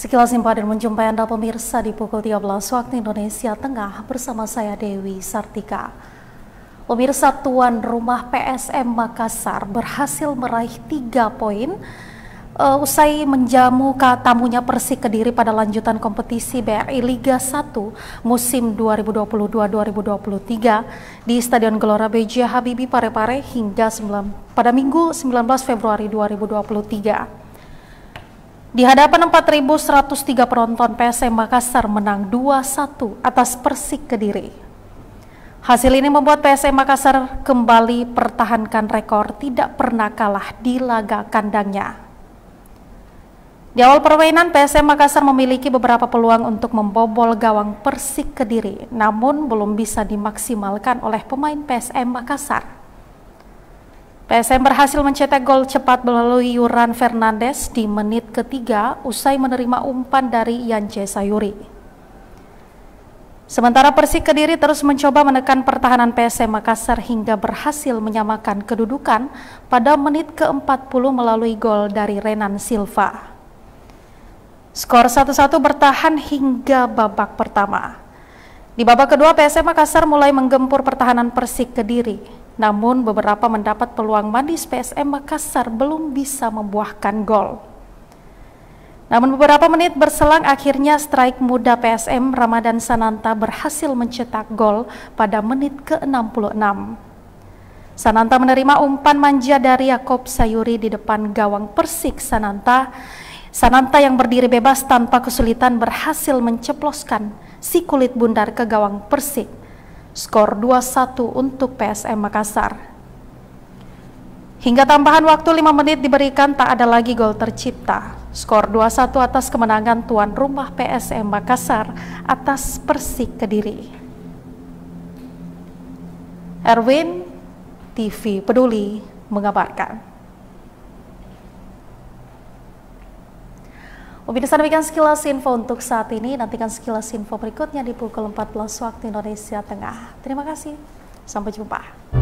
Sekilas info dan menjumpai Anda pemirsa di pukul 13 waktu Indonesia Tengah bersama saya Dewi Sartika. Pemirsa, tuan rumah PSM Makassar berhasil meraih 3 poin usai menjamu tamunya Persik Kediri pada lanjutan kompetisi BRI Liga 1 musim 2022-2023 di Stadion Gelora B.J. Habibie Parepare pada Minggu 19 Februari 2023. Di hadapan 4.103 penonton, PSM Makassar menang 2-1 atas Persik Kediri. Hasil ini membuat PSM Makassar kembali pertahankan rekor tidak pernah kalah di laga kandangnya. Di awal permainan, PSM Makassar memiliki beberapa peluang untuk membobol gawang Persik Kediri, namun belum bisa dimaksimalkan oleh pemain PSM Makassar. PSM berhasil mencetak gol cepat melalui Yuran Fernandes di menit ketiga usai menerima umpan dari Yance Sayuri. Sementara Persik Kediri terus mencoba menekan pertahanan PSM Makassar hingga berhasil menyamakan kedudukan pada menit ke-40 melalui gol dari Renan Silva. Skor 1-1 bertahan hingga babak pertama. Di babak kedua, PSM Makassar mulai menggempur pertahanan Persik Kediri. Namun beberapa mendapat peluang manis, PSM Makassar belum bisa membuahkan gol. Namun beberapa menit berselang, akhirnya striker muda PSM Ramadan Sananta berhasil mencetak gol pada menit ke-66. Sananta menerima umpan manja dari Yakob Sayuri di depan gawang Persik. Sananta yang berdiri bebas tanpa kesulitan berhasil menceploskan si kulit bundar ke gawang Persik. Skor 2-1 untuk PSM Makassar. Hingga tambahan waktu 5 menit diberikan, tak ada lagi gol tercipta. Skor 2-1 atas kemenangan tuan rumah PSM Makassar atas Persik Kediri. Erwin, TV Peduli mengabarkan. Pemirsa, demikian sekilas info untuk saat ini. Nantikan sekilas info berikutnya di pukul 14 waktu Indonesia Tengah. Terima kasih. Sampai jumpa.